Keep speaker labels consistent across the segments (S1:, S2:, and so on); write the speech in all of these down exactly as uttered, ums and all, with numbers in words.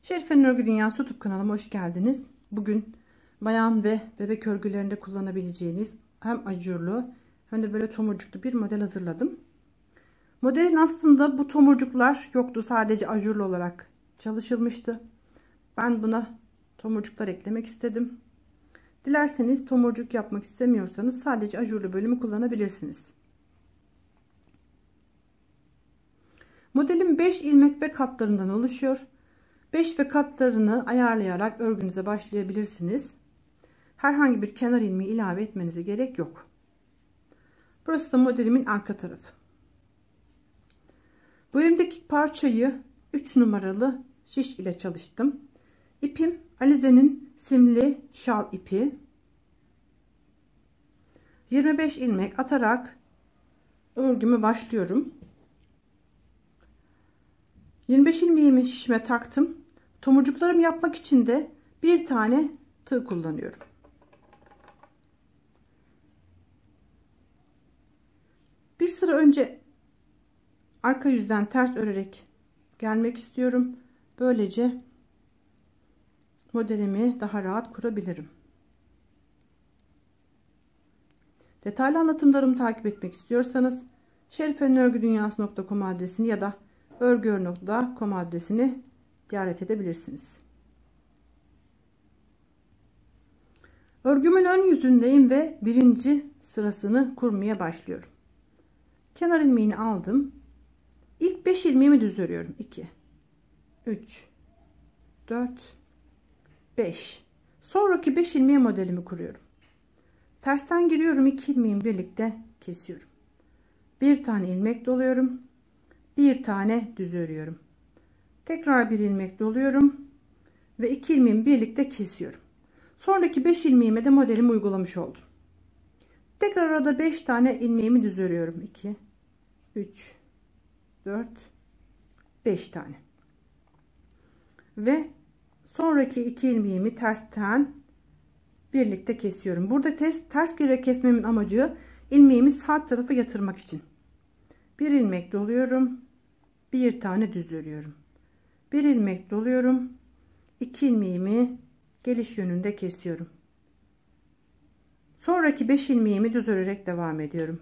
S1: Şerife'nin Örgü Dünyası YouTube kanalıma hoş geldiniz. Bugün bayan ve bebek örgülerinde kullanabileceğiniz hem ajurlu hem de böyle tomurcuklu bir model hazırladım. Modelin aslında bu tomurcuklar yoktu. Sadece ajurlu olarak çalışılmıştı. Ben buna tomurcuklar eklemek istedim. Dilerseniz tomurcuk yapmak istemiyorsanız sadece ajurlu bölümü kullanabilirsiniz. Modelim beş ilmek ve katlarından oluşuyor. beş ve katlarını ayarlayarak örgünüze başlayabilirsiniz. Herhangi bir kenar ilmeği ilave etmenize gerek yok. Burası da modelimin arka tarafı. Bu elimdeki parçayı üç numaralı şiş ile çalıştım. İpim Alize'nin simli şal ipi. yirmi beş ilmek atarak örgümü başlıyorum. yirmi beş ilmeğimi şişime taktım. Tomurcuklarımı yapmak için de bir tane tığ kullanıyorum. Bir sıra önce arka yüzden ters örerek gelmek istiyorum. Böylece modelimi daha rahat kurabilirim. Detaylı anlatımlarımı takip etmek istiyorsanız şerifenin örgü dünyası nokta com adresini ya da örgüör nokta com adresini ziyaret edebilirsiniz. Örgümün ön yüzündeyim ve birinci sırasını kurmaya başlıyorum. Kenar ilmeğini aldım. İlk beş ilmeğimi düz örüyorum. iki, üç, dört, beş. Sonraki beş ilmeğe modelimi kuruyorum. Tersten giriyorum. iki ilmeğimi birlikte kesiyorum. Bir tane ilmek doluyorum. Bir tane düz örüyorum. Tekrar bir ilmek doluyorum ve iki ilmeğimi birlikte kesiyorum. Sonraki beş ilmeğime de modelimi uygulamış oldum. Tekrar arada beş tane ilmeğimi düz örüyorum. iki, üç, dört, beş tane. Ve sonraki iki ilmeğimi tersten birlikte kesiyorum. Burada ters, ters girerek kesmemin amacı ilmeğimi sağ tarafa yatırmak için. Bir ilmek doluyorum. Bir tane düz örüyorum. Bir ilmek doluyorum. iki ilmeğimi geliş yönünde kesiyorum. Sonraki beş ilmeğimi düz örerek devam ediyorum.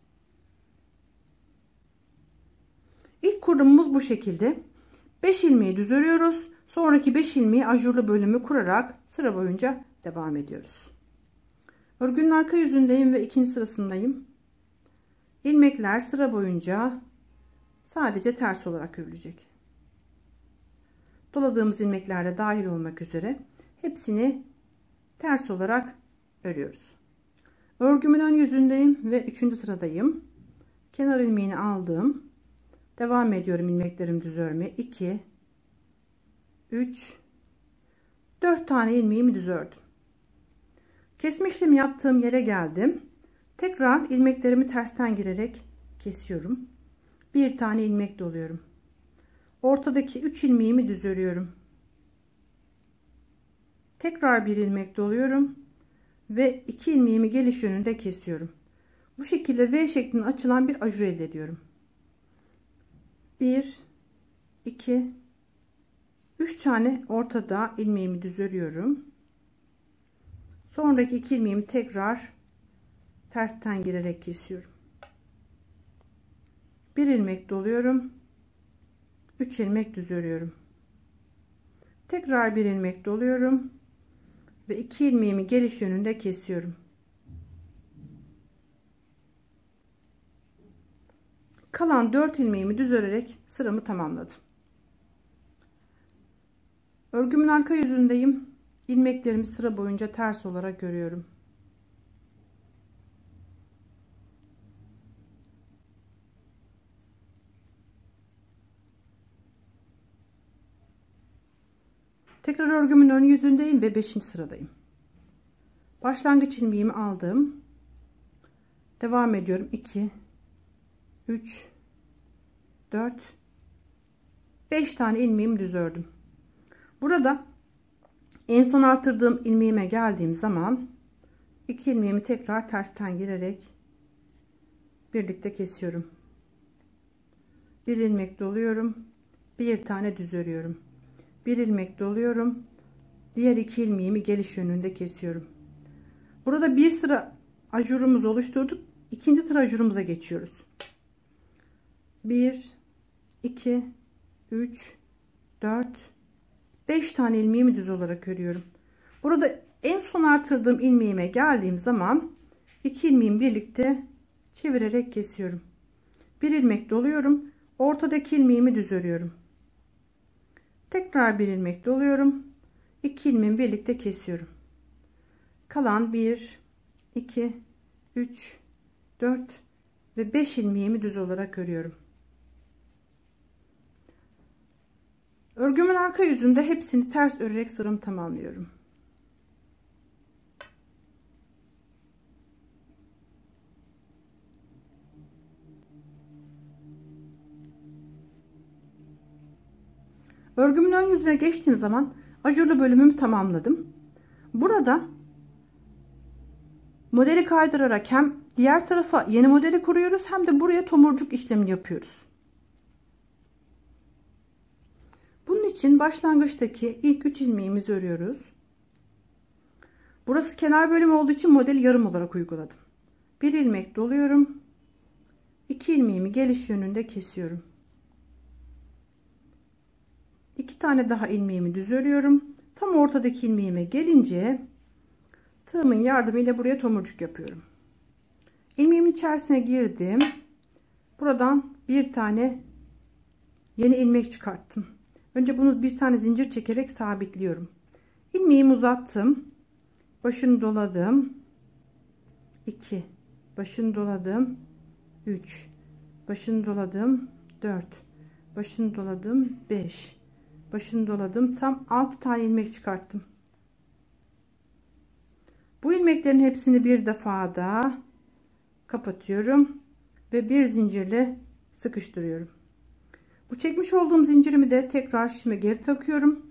S1: İlk kurulumumuz bu şekilde. beş ilmeği düz örüyoruz. Sonraki beş ilmeği ajurlu bölümü kurarak sıra boyunca devam ediyoruz. Örgünün arka yüzündeyim ve ikinci sırasındayım. İlmekler sıra boyunca sadece ters olarak örülecek. Doladığımız ilmekler de dahil olmak üzere hepsini ters olarak örüyoruz. Örgümün ön yüzündeyim ve üçüncü sıradayım. Kenar ilmeğini aldım. Devam ediyorum ilmeklerimi düz örmeye. iki, üç, dört tane ilmeğimi düz ördüm. Kesme işlemi yaptığım yere geldim. Tekrar ilmeklerimi tersten girerek kesiyorum. Bir tane ilmek doluyorum. Ortadaki üç ilmeğimi düz örüyorum. Tekrar bir ilmek doluyorum ve iki ilmeğimi geliş yönünde kesiyorum. Bu şekilde V şeklinde açılan bir ajur elde ediyorum. bir, iki, üç tane ortada ilmeğimi düz örüyorum. Sonraki iki ilmeğimi tekrar tersten girerek kesiyorum. Bir ilmek doluyorum. üç ilmek düz örüyorum. Tekrar bir ilmek doluyorum ve iki ilmeğimi geliş yönünde kesiyorum. Kalan dört ilmeğimi düz örerek sıramı tamamladım. Örgümün arka yüzündeyim. İlmeklerimi sıra boyunca ters olarak örüyorum. Tekrar örgümün ön yüzündeyim ve beşinci sıradayım. Başlangıç ilmeğimi aldım. Devam ediyorum. iki, üç, dört, beş tane ilmeğimi düz ördüm. Burada en son artırdığım ilmeğime geldiğim zaman iki ilmeğimi tekrar tersten girerek birlikte kesiyorum. Bir ilmek doluyorum. Bir tane düz örüyorum. bir ilmek doluyorum. Diğer iki ilmeğimi geliş yönünde kesiyorum. Burada bir sıra ajurumuzu oluşturduk. İkinci sıra ajurumuza geçiyoruz. bir, iki, üç, dört, beş tane ilmeğimi düz olarak örüyorum. Burada en son artırdığım ilmeğime geldiğim zaman iki ilmeğimi birlikte çevirerek kesiyorum. Bir ilmek doluyorum. Ortadaki ilmeğimi düz örüyorum. Tekrar bir ilmek doluyorum. iki ilmeğimi birlikte kesiyorum. Kalan bir, iki, üç, dört ve beş ilmeğimi düz olarak örüyorum. Örgümün arka yüzünde hepsini ters örerek sıramı tamamlıyorum. Örgümün ön yüzüne geçtiğim zaman ajurlu bölümümü tamamladım. Burada modeli kaydırarak hem diğer tarafa yeni modeli kuruyoruz hem de buraya tomurcuk işlemini yapıyoruz. Bunun için başlangıçtaki ilk üç ilmeğimizi örüyoruz. Burası kenar bölüm olduğu için modeli yarım olarak uyguladım. Bir ilmek doluyorum. iki ilmeğimi geliş yönünde kesiyorum. iki tane daha ilmeğimi düz örüyorum. Tam ortadaki ilmeğime gelince tığımın yardımıyla buraya tomurcuk yapıyorum. İlmeğimin içerisine girdim. Buradan bir tane yeni ilmek çıkarttım. Önce bunu bir tane zincir çekerek sabitliyorum. İlmeğimi uzattım. Başını doladım. iki. Başını doladım. üç. Başını doladım. dört. Başını doladım. beş. Başını doladım. Tam altı tane ilmek çıkarttım. Bu ilmeklerin hepsini bir defada kapatıyorum ve bir zincirle sıkıştırıyorum. Bu çekmiş olduğum zincirimi de tekrar şimdi geri takıyorum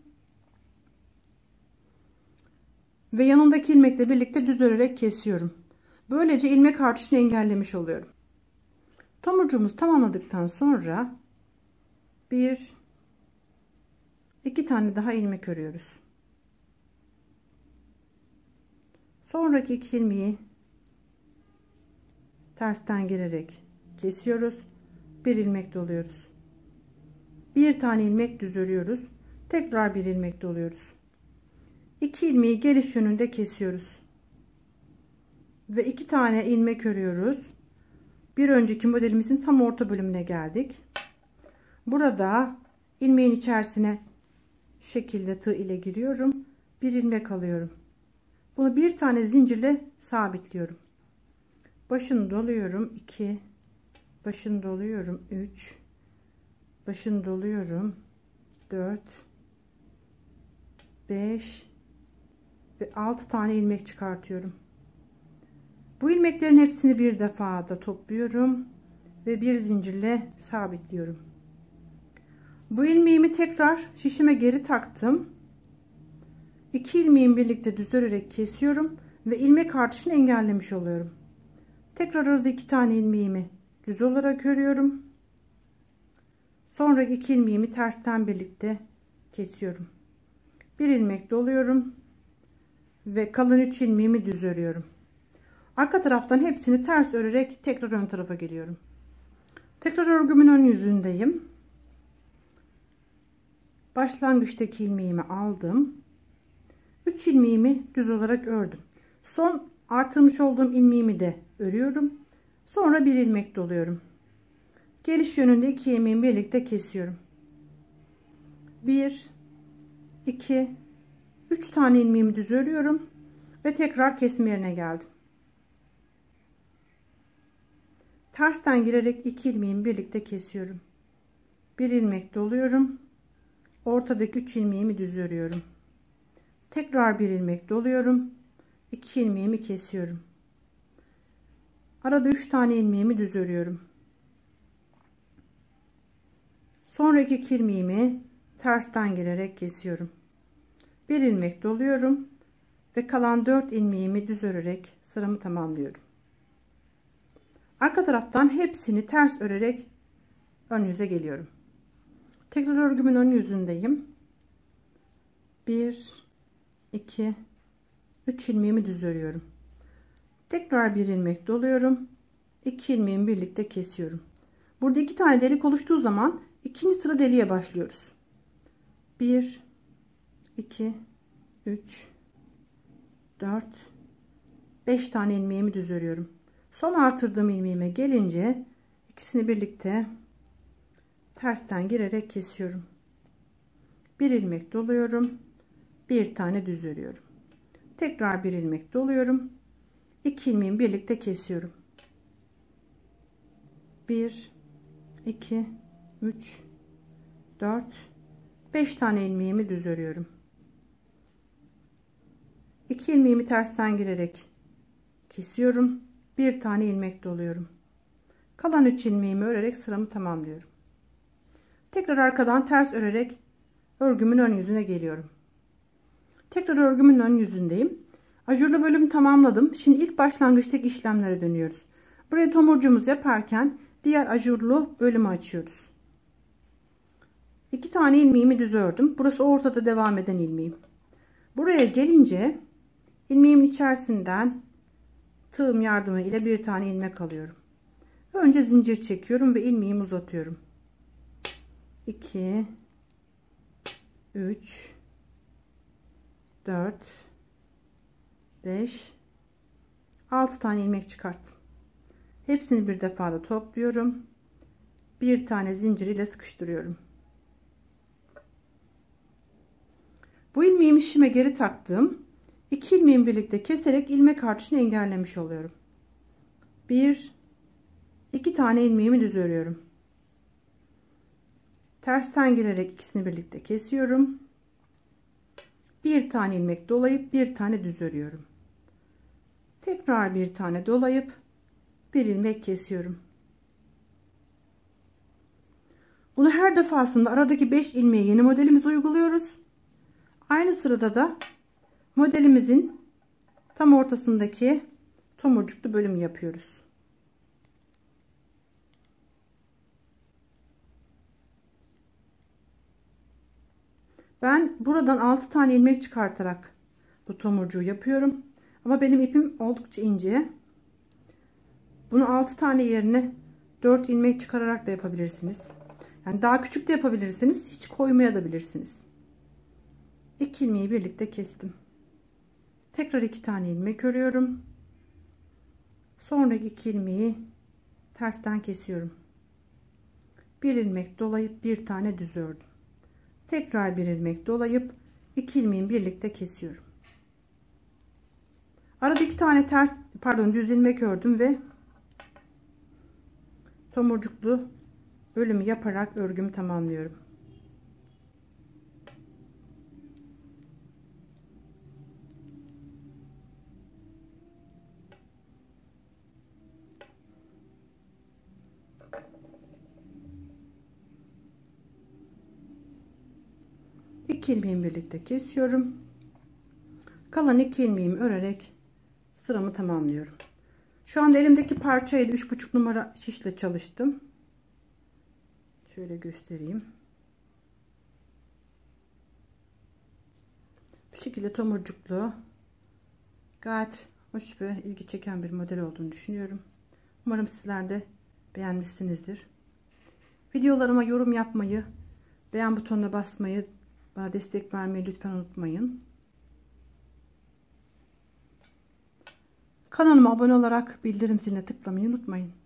S1: ve yanındaki ilmekle birlikte düz örerek kesiyorum. Böylece ilmek artışını engellemiş oluyorum. Tomurcuğumuzu tamamladıktan sonra bir iki tane daha ilmek örüyoruz. Sonraki iki ilmeği tersten girerek kesiyoruz. Bir ilmek doluyoruz. Bir tane ilmek düz örüyoruz. Tekrar bir ilmek doluyoruz. iki ilmeği geliş yönünde kesiyoruz. Ve iki tane ilmek örüyoruz. Bir önceki modelimizin tam orta bölümüne geldik. Burada ilmeğin içerisine şu şekilde tığ ile giriyorum. Bir ilmek alıyorum. Bunu bir tane zincirle sabitliyorum. Başını doluyorum. iki. Başını doluyorum. üç. Başını doluyorum. dört. beş. Ve altı tane ilmek çıkartıyorum. Bu ilmeklerin hepsini bir defada topluyorum. Ve bir zincirle sabitliyorum. Bu ilmeğimi tekrar şişime geri taktım. iki ilmeğimi birlikte düz örerek kesiyorum ve ilmek artışını engellemiş oluyorum. Tekrar arada iki tane ilmeğimi düz olarak örüyorum. Sonra iki ilmeğimi tersten birlikte kesiyorum. Bir ilmek doluyorum ve kalan üç ilmeğimi düz örüyorum. Arka taraftan hepsini ters örerek tekrar ön tarafa geliyorum. Tekrar örgümün ön yüzündeyim. Başlangıçtaki ilmeğimi aldım. üç ilmeğimi düz olarak ördüm. Son artırmış olduğum ilmeğimi de örüyorum. Sonra bir ilmek doluyorum. Geliş yönünde iki ilmeğimi birlikte kesiyorum. bir iki üç tane ilmeğimi düz örüyorum ve tekrar kesim yerine geldim. Tersten girerek iki ilmeğimi birlikte kesiyorum. Bir ilmek doluyorum. Ortadaki üç ilmeğimi düz örüyorum. Tekrar bir ilmek doluyorum. iki ilmeğimi kesiyorum. Arada üç tane ilmeğimi düz örüyorum. Sonraki iki ilmeğimi tersten girerek kesiyorum. Bir ilmek doluyorum ve kalan dört ilmeğimi düz örerek sıramı tamamlıyorum. Arka taraftan hepsini ters örerek ön yüze geliyorum. Tekrar örgümün ön yüzündeyim. bir, iki, üç ilmeğimi düz örüyorum. Tekrar bir ilmek doluyorum. iki ilmeğimi birlikte kesiyorum. Burada iki tane delik oluştuğu zaman ikinci sıra deliğe başlıyoruz. bir, iki, üç, dört, beş tane ilmeğimi düz örüyorum. Son artırdığım ilmeğime gelince ikisini birlikte tersten girerek kesiyorum. Bir ilmek doluyorum. Bir tane düz örüyorum. Tekrar bir ilmek doluyorum. iki ilmeğimi birlikte kesiyorum. bir, iki, üç, dört, beş tane ilmeğimi düz örüyorum. iki ilmeğimi tersten girerek kesiyorum. Bir tane ilmek doluyorum. Kalan üç ilmeğimi örerek sıramı tamamlıyorum. Tekrar arkadan ters örerek örgümün ön yüzüne geliyorum. Tekrar örgümün ön yüzündeyim. Ajurlu bölümü tamamladım. Şimdi ilk başlangıçtaki işlemlere dönüyoruz. Buraya tomurcuğumuz yaparken diğer ajurlu bölümü açıyoruz. iki tane ilmeğimi düz ördüm. Burası ortada devam eden ilmeğim. Buraya gelince ilmeğimin içerisinden tığım yardımı ile bir tane ilmek alıyorum. Önce zincir çekiyorum ve ilmeğimi uzatıyorum. iki, üç, dört, beş, altı tane ilmek çıkarttım. Hepsini bir defada topluyorum. Bir tane zincir ile sıkıştırıyorum. Bu ilmeğimi şişime geri taktım. İki ilmeğimi birlikte keserek ilmek artışını engellemiş oluyorum. Bir, iki tane ilmeğimi düz örüyorum. Tersten girerek ikisini birlikte kesiyorum. Bir tane ilmek dolayıp bir tane düz örüyorum. Tekrar bir tane dolayıp bir ilmek kesiyorum. Bunu her defasında aradaki beş ilmeği yeni modelimize uyguluyoruz. Aynı sırada da modelimizin tam ortasındaki tomurcuklu bölümü yapıyoruz. Ben buradan altı tane ilmek çıkartarak bu tomurcuğu yapıyorum. Ama benim ipim oldukça ince. Bunu altı tane yerine dört ilmek çıkararak da yapabilirsiniz. Yani daha küçük de yapabilirsiniz. Hiç koymaya da bilirsiniz. iki ilmeği birlikte kestim. Tekrar iki tane ilmek örüyorum. Sonraki iki ilmeği tersten kesiyorum. Bir ilmek dolayıp bir tane düz ördüm. Tekrar bir ilmek dolayıp iki ilmeği birlikte kesiyorum. Arada iki tane ters pardon düz ilmek ördüm ve tomurcuklu bölümü yaparak örgümü tamamlıyorum. İki ilmeğimi birlikte kesiyorum. Kalan iki ilmeğimi örerek sıramı tamamlıyorum. Şu anda elimdeki parçayı üç buçuk numara şişle çalıştım. Şöyle göstereyim. Bu şekilde tomurcuklu gayet hoş ve ilgi çeken bir model olduğunu düşünüyorum. Umarım sizler de beğenmişsinizdir. Videolarıma yorum yapmayı, beğen butonuna basmayı, bana destek vermeyi lütfen unutmayın. Kanalıma abone olarak bildirim ziline tıklamayı unutmayın.